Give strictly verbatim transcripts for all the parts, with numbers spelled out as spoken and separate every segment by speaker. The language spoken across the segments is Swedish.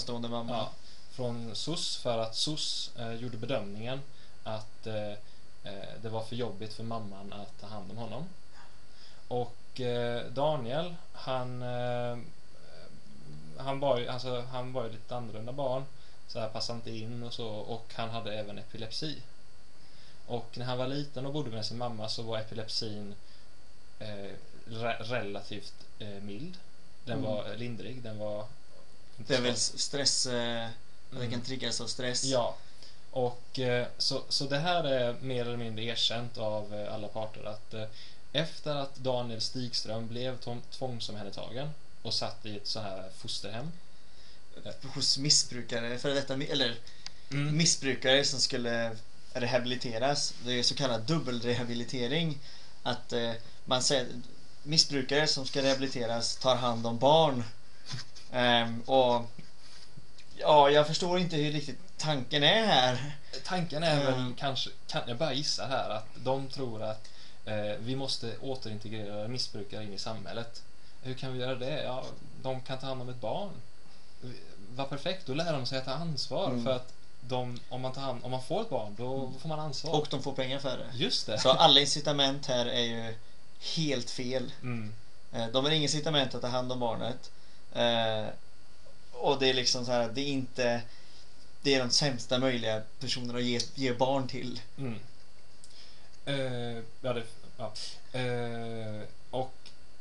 Speaker 1: ensamstående mamma.
Speaker 2: Ja, från S O S för att S O S eh, gjorde bedömningen att eh, det var för jobbigt för mamman att ta hand om honom. Och eh, Daniel, han eh, han var ju alltså, han var ju lite annorlunda barn, så här passade inte in och så, och han hade även epilepsi. Och när han var liten och bodde med sin mamma så var epilepsin eh, re- relativt eh, mild. Den
Speaker 1: Mm.
Speaker 2: var lindrig, den var
Speaker 1: Det är väl stress, eh,
Speaker 2: Mm.
Speaker 1: det kan triggas av stress.
Speaker 2: Ja. Och eh, så, så det här är mer eller mindre erkänt av eh, alla parter att eh, efter att Daniel Stigström blev tom- tvångsomhändertagen och satt i ett så här fosterhem
Speaker 1: Hos missbrukare, för detta, eller
Speaker 2: mm.
Speaker 1: missbrukare som skulle rehabiliteras. Det är så kallad dubbelrehabilitering. Att eh, man säger missbrukare som ska rehabiliteras tar hand om barn. Ehm, och ja, jag förstår inte hur riktigt tanken är här.
Speaker 2: Tanken är väl
Speaker 1: Mm.
Speaker 2: kanske, kan jag bara gissa här, att de tror att eh, vi måste återintegrera missbrukare in i samhället. Hur kan vi göra det? Ja, de kan ta hand om ett barn. Vad perfekt, då lär de sig att ta ansvar.
Speaker 1: Mm.
Speaker 2: För att de, om, man tar hand, om man får ett barn, då
Speaker 1: Mm.
Speaker 2: får man ansvar.
Speaker 1: Och de får pengar för det.
Speaker 2: Just det.
Speaker 1: Så alla incitament här är ju helt fel.
Speaker 2: Mm.
Speaker 1: Eh, De har inga incitament att ta hand om barnet. Eh, Och det är liksom så här, det är inte, det är de sämsta möjliga personerna att ge, ge barn till.
Speaker 2: Mm. Eh, ja, det, ja. Eh, och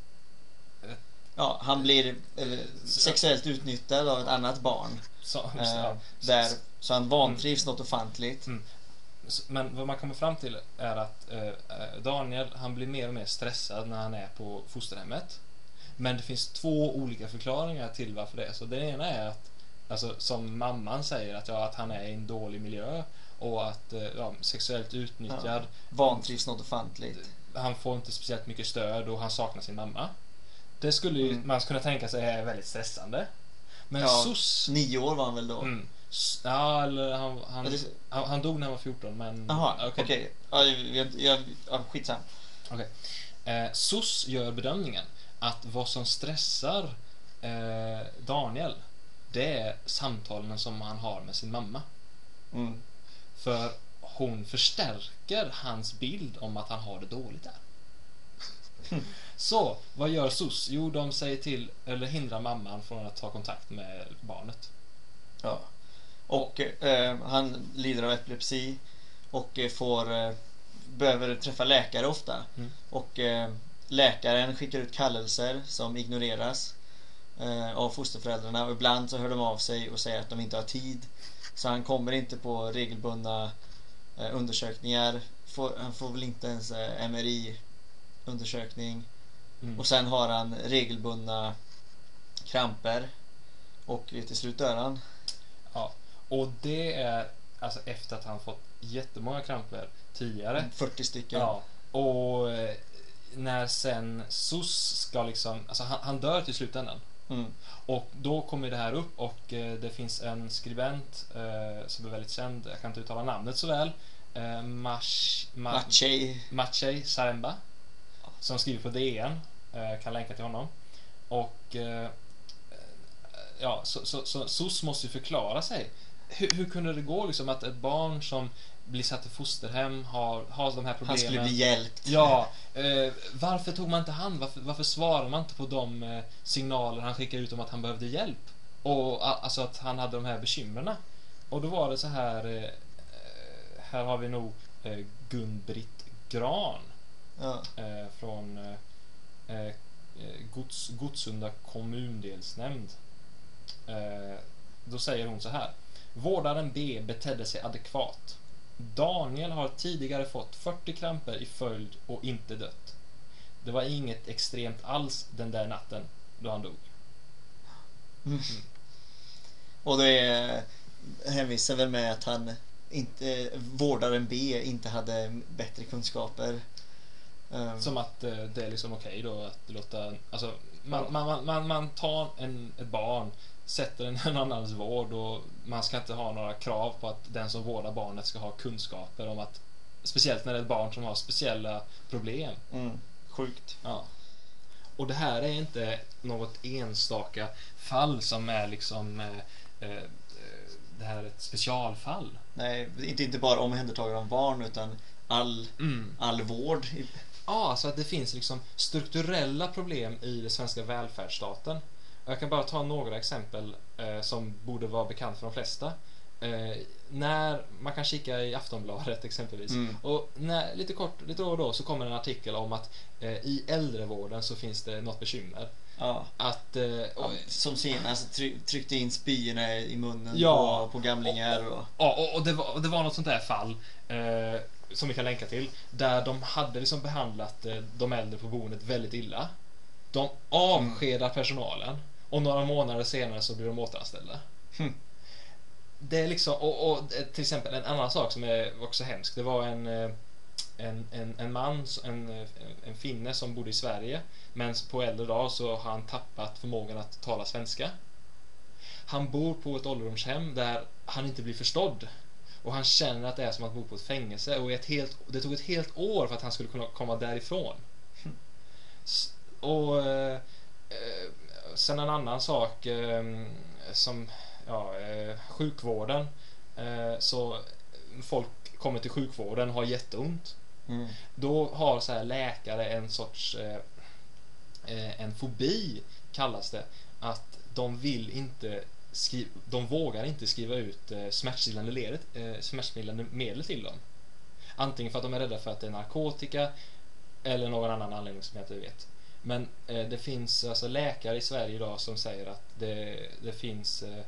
Speaker 1: Ja, han blir eh, sexuellt utnyttjad av ett annat barn.
Speaker 2: så,
Speaker 1: Eh,
Speaker 2: ja,
Speaker 1: där, så han vantrivs något ofantligt.
Speaker 2: Mm. Men vad man kommer fram till är att eh, Daniel, han blir mer och mer stressad när han är på fosterhemmet. Men det finns två olika förklaringar till varför det är så. Den ena är att, alltså, som mamman säger, att, ja, att han är i en dålig miljö och att eh, ja, sexuellt utnyttjad.
Speaker 1: Ja, vantrivs något ofantligt.
Speaker 2: Han får inte speciellt mycket stöd och han saknar sin mamma. Det skulle ju
Speaker 1: Mm.
Speaker 2: man kunna tänka sig är väldigt stressande. Men
Speaker 1: Ja,
Speaker 2: S O S...
Speaker 1: Nio år var han väl då?
Speaker 2: Mm. S- Ja, eller han, han,
Speaker 1: Eller-
Speaker 2: han, han dog när han var fjorton, men...
Speaker 1: Jaha,
Speaker 2: okej.
Speaker 1: okej. Ja, jag, jag, ja, skitsam.
Speaker 2: Okej. Eh, S O S gör bedömningen att vad som stressar eh, Daniel, det är samtalen som han har med sin mamma.
Speaker 1: Mm.
Speaker 2: För hon förstärker hans bild om att han har det dåligt där. Så, vad gör S O S? Jo, de säger till, eller hindrar mamman från att ta kontakt med barnet.
Speaker 1: Ja. Och eh, han lider av epilepsi och eh, får eh, behöver träffa läkare ofta.
Speaker 2: Mm.
Speaker 1: Och eh, läkaren skickar ut kallelser som ignoreras eh, av fosterföräldrarna, och ibland så hör de av sig och säger att de inte har tid, så han kommer inte på regelbundna eh, undersökningar. Får, han får väl inte ens eh, M R I undersökning.
Speaker 2: Mm.
Speaker 1: Och sen har han regelbundna kramper och till slut dör han.
Speaker 2: Ja, och det är alltså efter att han fått jättemånga kramper tidigare.
Speaker 1: fyrtio stycken.
Speaker 2: Ja, och eh, när sen S O S ska liksom, alltså han, han dör till slutändan.
Speaker 1: Mm.
Speaker 2: Och då kommer det här upp och eh, det finns en skribent eh, som är väldigt känd, jag kan inte uttala namnet så väl, eh, Mash, Ma,
Speaker 1: Maciej.
Speaker 2: Maciej Zaremba, som skriver på D N, eh, kan länka till honom. Och eh, ja, så, så, så S O S måste ju förklara sig. Hur, hur kunde det gå liksom att ett barn som blir satt i fosterhem har, har de här problemen?
Speaker 1: Han skulle bli hjälpt.
Speaker 2: Ja, eh, varför tog man inte han? Varför, varför svarar man inte på de eh, signaler han skickade ut om att han behövde hjälp? Och a, alltså att han hade de här bekymren. Och då var det så här, eh, här har vi nog eh, Gun-Britt Gran
Speaker 1: Ja.
Speaker 2: eh, från eh, eh, Gods, Gottsunda kommundelsnämnd. Eh, då säger hon så här: vårdaren B betedde sig adekvat. Daniel har tidigare fått fyrtio kramper i följd och inte dött. Det var inget extremt alls den där natten då han dog.
Speaker 1: Mm. Och det hänvisar väl med att han inte, vårdaren B inte hade bättre kunskaper. Um,
Speaker 2: Som att eh, det är liksom okej då att låta, alltså man, man, man, man, man tar en, ett barn, sätter den i en annans vård, och man ska inte ha några krav på att den som vårdar barnet ska ha kunskaper om att, speciellt när det är ett barn som har speciella problem.
Speaker 1: mm, sjukt.
Speaker 2: Ja. Och det här är inte något enstaka fall som är liksom eh, det här är ett specialfall.
Speaker 1: Nej, inte, inte bara omhändertagande av barn utan all,
Speaker 2: Mm.
Speaker 1: all vård.
Speaker 2: Ja, så att det finns liksom strukturella problem i den svenska välfärdsstaten. Jag kan bara ta några exempel eh, som borde vara bekant för de flesta. Eh, när man kan kika i Aftonbladet exempelvis.
Speaker 1: Mm.
Speaker 2: Och när, lite kort, lite då och då så kommer en artikel om att eh, i äldrevården så finns det något bekymmer.
Speaker 1: Ja.
Speaker 2: Att, eh, och,
Speaker 1: Som senast try- tryckte in spyorna i munnen
Speaker 2: Ja.
Speaker 1: på, på gamlingar. Och...
Speaker 2: Ja, och, och, det var, och det var något sånt där fall eh, som vi kan länka till, där de hade liksom behandlat eh, de äldre på boendet väldigt illa. De avskedar personalen och några månader senare så blir de återanställda.
Speaker 1: Mm.
Speaker 2: Det är liksom, och, och till exempel en annan sak som är också hemsk. Det var en eh, en, en, en man, en, en finne som bodde i Sverige, men på äldre dag så har han tappat förmågan att tala svenska. Han bor på ett ålderdomshem där han inte blir förstådd. Och han känner att det är som att bo på ett fängelse. Och ett helt, det tog ett helt år för att han skulle kunna komma därifrån. S- Och eh, eh, sen en annan sak eh, som ja, eh, sjukvården. Eh, så folk kommer till sjukvården och har jätteont.
Speaker 1: Mm.
Speaker 2: Då har så här läkare en sorts eh, eh, en fobi kallas det, att de vill inte skriva, de vågar inte skriva ut eh, smärtstillande, ledet, eh, smärtstillande medel till dem. Antingen för att de är rädda för att det är narkotika eller någon annan anledning som jag inte vet. Men eh, det finns alltså läkare i Sverige idag som säger att det, det finns eh,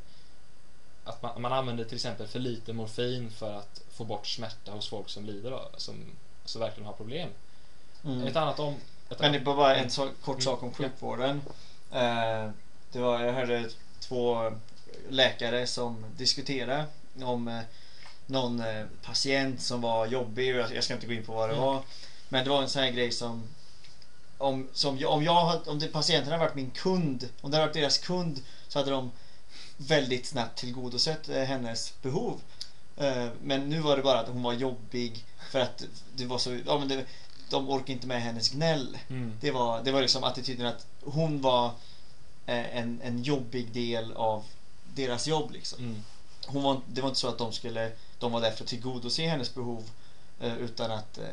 Speaker 2: att man, man använder till exempel för lite morfin för att få bort smärta hos folk som lider av, som så verkligen har problem.
Speaker 1: Mm.
Speaker 2: Ett annat om ett
Speaker 1: Men det
Speaker 2: annat,
Speaker 1: var bara en så, kort
Speaker 2: Mm.
Speaker 1: sak om sjukvården. Eh, det var, jag hörde två läkare som diskuterade om eh, någon eh, patient som var jobbig. Jag, jag ska inte gå in på vad det
Speaker 2: Mm.
Speaker 1: var. Men det var en sån här grej som om, som jag, om jag hade- om det, patienten hade varit min kund, om det hade varit deras kund, så hade de väldigt snabbt tillgodosett eh, hennes behov. Eh, men nu var det bara att hon var jobbig för att det var så, ja, men det, de orkar inte med hennes gnäll.
Speaker 2: mm.
Speaker 1: Det var, det var liksom attityden att hon var eh, en, en jobbig del av deras jobb liksom.
Speaker 2: Mm.
Speaker 1: Hon var, det var inte så att de skulle de var där för att tillgodose hennes behov eh, utan att eh,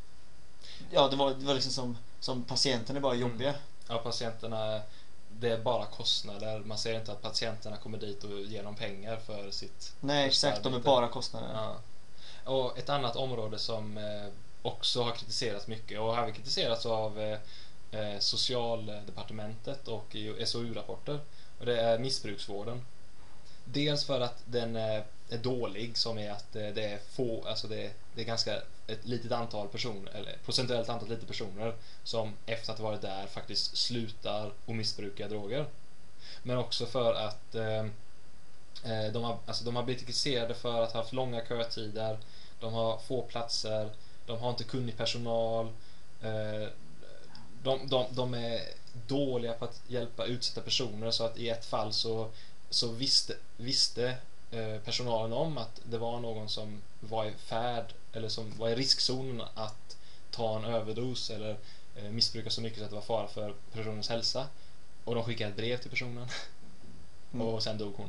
Speaker 1: ja, det var, det var liksom som, som patienten är bara jobbiga.
Speaker 2: Ja, patienterna, det är bara kostnader. Man ser inte att patienterna kommer dit och ger dem pengar för sitt
Speaker 1: Nej,
Speaker 2: för sitt
Speaker 1: exakt, de är
Speaker 2: arbete.
Speaker 1: bara kostnader.
Speaker 2: Ja. Och ett annat område som eh, också har kritiserats mycket och har kritiserats av eh, eh, Socialdepartementet och i S O U-rapporter, och det är missbruksvården. Dels för att den är, är dålig, som är att eh, det är få, alltså det, det är ganska ett litet antal personer, eller procentuellt antal lite personer som efter att ha varit där faktiskt slutar och missbrukar droger. Men också för att eh, eh, de, har, alltså de har blivit kritiserade för att ha haft långa kötider, de har få platser, de har inte kunnig personal, eh, de, de, de är dåliga på att hjälpa utsatta personer, så att i ett fall så, så visste, visste eh, personalen om att det var någon som var i färd eller som var i riskzonen att ta en överdos eller eh, missbruka så mycket så att det var fara för personens hälsa, och de skickade ett brev till personen.
Speaker 1: Mm.
Speaker 2: Och sen dog hon.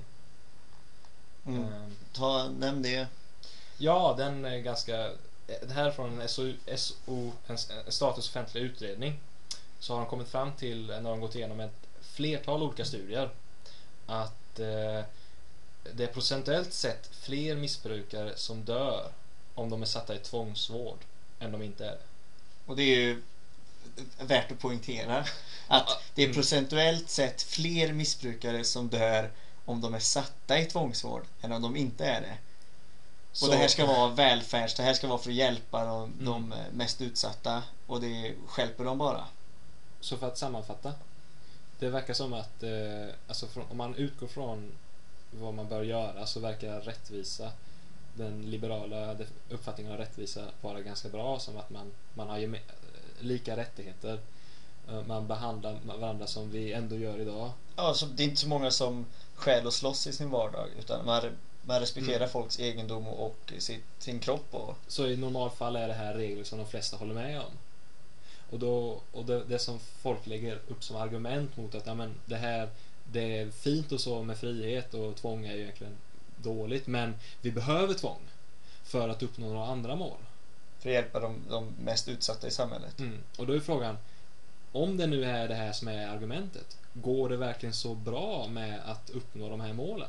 Speaker 1: Mm.
Speaker 2: Ehm,
Speaker 1: Ta, nämn det.
Speaker 2: Ja, den är ganska... Det här är från en S O, S O, en status offentlig utredning. Så har de kommit fram till, när de gått igenom ett flertal olika studier, att eh, det är procentuellt sett fler missbrukare som dör om de är satta i tvångsvård än de inte är.
Speaker 1: Och det är ju värt att poängtera att det är procentuellt sett fler missbrukare som dör om de är satta i tvångsvård än om de inte är det. Och
Speaker 2: Så-
Speaker 1: det här ska vara välfärds, det här ska vara för att hjälpa de,
Speaker 2: Mm.
Speaker 1: de mest utsatta, och det hjälper dem bara.
Speaker 2: Så för att sammanfatta, det verkar som att eh, alltså från, om man utgår från vad man bör göra, så verkar rättvisa, den liberala def- uppfattningen av rättvisa, vara ganska bra, som att man, man har geme- lika rättigheter, eh, man behandlar varandra som vi ändå gör idag.
Speaker 1: Ja, så det är inte så många som skäl och slåss i sin vardag, utan man, man respekterar
Speaker 2: Mm.
Speaker 1: folks egendom och sitt, sin kropp. Och,
Speaker 2: Så i normalfall är det här regler som de flesta håller med om. Och, då, och det, det som folk lägger upp som argument mot att ja, men det här det är fint och så med frihet, och tvång är ju egentligen dåligt, men vi behöver tvång för att uppnå några andra mål.
Speaker 1: För att hjälpa de, de mest utsatta i samhället.
Speaker 2: Mm. Och då är frågan, om det nu är det här som är argumentet, går det verkligen så bra med att uppnå de här målen?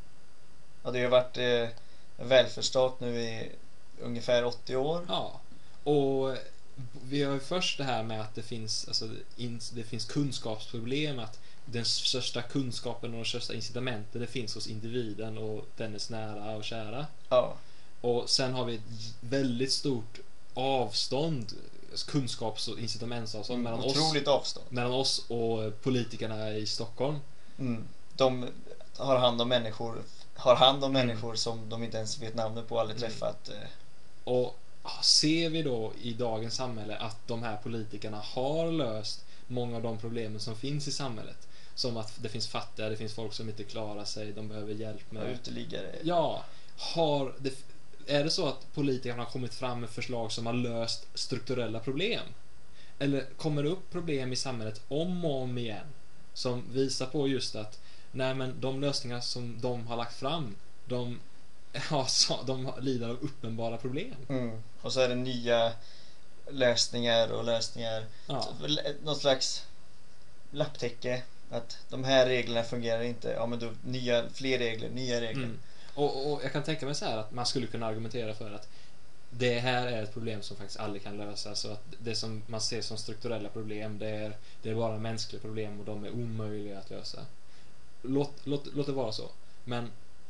Speaker 1: Ja, det har ju varit eh, en välfärdsstat nu i ungefär åttio år.
Speaker 2: Ja, och vi har ju först det här med att det finns, alltså, in, det finns kunskapsproblem, att den största kunskapen och de största incitamenten det finns hos individen och dennes nära och kära.
Speaker 1: Ja.
Speaker 2: Och sen har vi ett väldigt stort avstånd, kunskaps- och incitamentsavstånd
Speaker 1: Mm,
Speaker 2: mellan,
Speaker 1: otroligt
Speaker 2: oss,
Speaker 1: avstånd.
Speaker 2: mellan oss och politikerna i Stockholm.
Speaker 1: Mm. De har hand om människor har hand om
Speaker 2: Mm.
Speaker 1: människor som de inte ens vet namnet på, aldrig
Speaker 2: Mm.
Speaker 1: träffat. eh.
Speaker 2: Och ser vi då i dagens samhälle att de här politikerna har löst många av de problemen som finns i samhället, som att det finns fattiga, det finns folk som inte klarar sig, de behöver hjälp med
Speaker 1: Uteliggare.
Speaker 2: ja, har det, är det så att politikerna har kommit fram med förslag som har löst strukturella problem, eller kommer det upp problem i samhället om och om igen som visar på just att nej, men de lösningar som de har lagt fram, de Ja, så, de lider av uppenbara problem.
Speaker 1: Mm. Och så är det nya lösningar och lösningar.
Speaker 2: Ja.
Speaker 1: Något slags lapptäcke. Att de här reglerna fungerar inte. Ja, men då nya, fler regler, nya regler.
Speaker 2: Mm. Och, och jag kan tänka mig så här att man skulle kunna argumentera för att det här är ett problem som faktiskt aldrig kan lösas, och att det som man ser som strukturella problem, det är, det är bara mänskliga problem och de är omöjliga att lösa. Låt, låt, låt det vara så. Men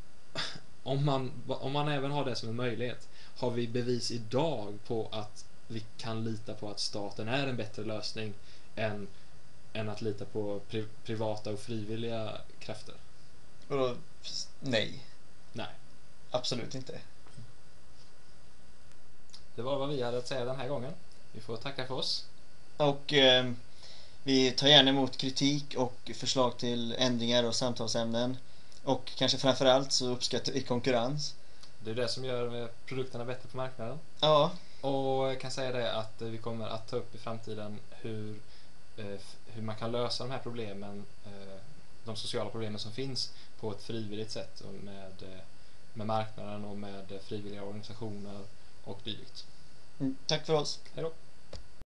Speaker 2: om man, om man även har det som en möjlighet, har vi bevis idag på att vi kan lita på att staten är en bättre lösning än, än att lita på pri, privata och frivilliga krafter?
Speaker 1: Och då, nej.
Speaker 2: Nej.
Speaker 1: Absolut inte.
Speaker 2: Det var vad vi hade att säga den här gången. Vi får tacka för oss.
Speaker 1: Och eh, vi tar gärna emot kritik och förslag till ändringar och samtalsämnen. Och kanske framförallt så uppskattar vi konkurrens.
Speaker 2: Det är det som gör produkterna bättre på marknaden.
Speaker 1: Ja.
Speaker 2: Och jag kan säga det att vi kommer att ta upp i framtiden hur, eh, hur man kan lösa de här problemen, eh, de sociala problemen som finns, på ett frivilligt sätt, och med, eh, med marknaden och med frivilliga organisationer och dylikt.
Speaker 1: Mm, tack för oss.
Speaker 2: Hej då.